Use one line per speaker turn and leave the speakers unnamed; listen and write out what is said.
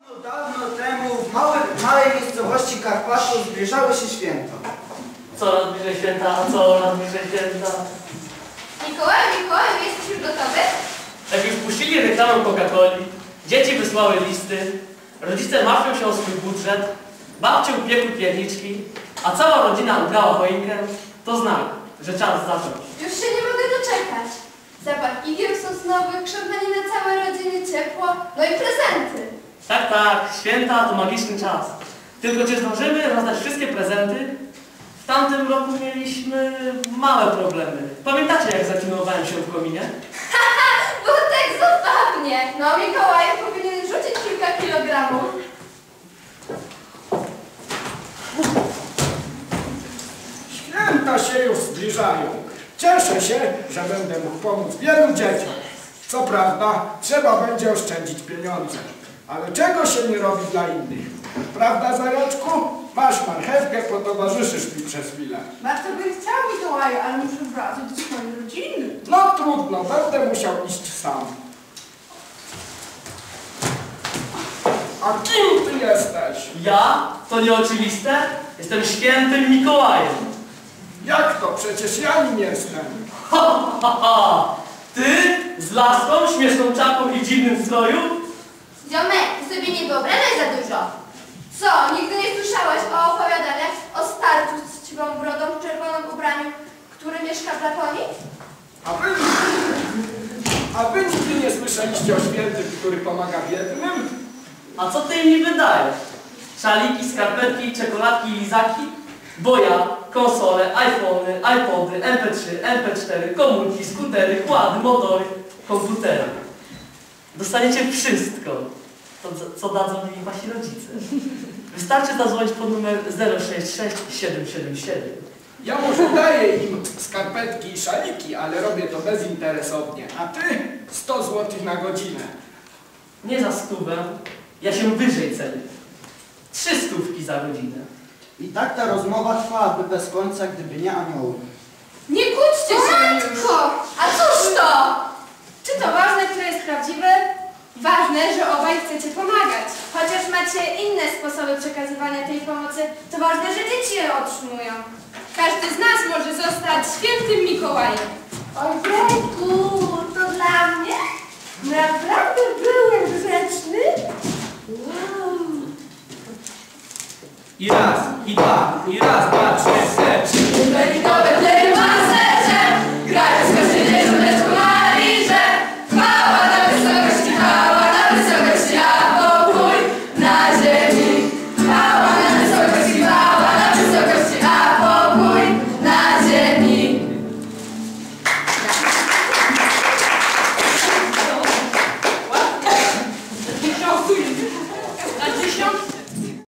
Dawno temu w małej miejscowości Karpatów zbliżały się święta.
Coraz bliżej święta, coraz bliżej święta.
Mikołaju, jesteś już gotowy?
Jak już puścili reklamę Coca-Coli, dzieci wysłały listy, rodzice martwią się o swój budżet, babcie upiekły pierniczki, a cała rodzina ubrała choinkę, to znak, że czas zacząć.
Już się nie mogę doczekać. Zapach igieł sosnowych, krzątanie na całe rodziny, ciepło, no i prezenty.
Tak, święta to magiczny czas. Tylko czy zdążymy rozdać wszystkie prezenty? W tamtym roku mieliśmy małe problemy. Pamiętacie, jak zaklinowałem się w kominie?
Było tak zabawnie. No Mikołaj powinien rzucić kilka kilogramów.
Święta się już zbliżają. Cieszę się, że będę mógł pomóc wielu dzieciom. Co prawda, trzeba będzie oszczędzić pieniądze. Ale czego się nie robi dla innych? Prawda, Zajączku? Masz marchewkę, potowarzyszysz mi przez chwilę.
Bardzo bym chciał, Mikołaju, ale muszę wracać do swojej rodziny.
No trudno, będę musiał iść sam. A kim ty jesteś?
Ja? To nieoczywiste? Jestem świętym Mikołajem.
Jak to? Przecież ja nim jestem.
Ha! Ty? Z laską, śmieszną czapką i dziwnym stroju?
Ziomek, ty sobie nie wyobrażaj za dużo. Co, nigdy nie słyszałeś o opowiadaniach o starcu z siwą brodą w czerwonym ubraniu, który mieszka w Laponii?
A wy nigdy nie słyszeliście o świętym, który pomaga biednym?
A co ty im niby dajesz? Szaliki, skarpetki, czekoladki i lizaki? Bo ja konsole, iPhony, iPody, MP3, MP4, komórki, skutery, kłady, motory, komputery. Dostaniecie wszystko, to, co dadzą mi wasi rodzice. Wystarczy zadzwonić pod numer 066 777.
Ja może daję im skarpetki i szaliki, ale robię to bezinteresownie. A ty 100 zł na godzinę.
Nie za 100, ja się wyżej cenię. 300 za godzinę.
I tak ta rozmowa trwałaby bez końca, gdyby nie anioły.
Nie kłóćcie
O
się już!
matko, a cóż to?
Czy to ważne, kto jest prawdziwy? Ważne, że obaj chcecie pomagać. Chociaż macie inne sposoby przekazywania tej pomocy, to ważne, że dzieci je otrzymują. Każdy z nas może zostać świętym Mikołajem.
Ojejku, to dla mnie?
Naprawdę byłem grzeczny? Wow.
I raz, i dwa, 3,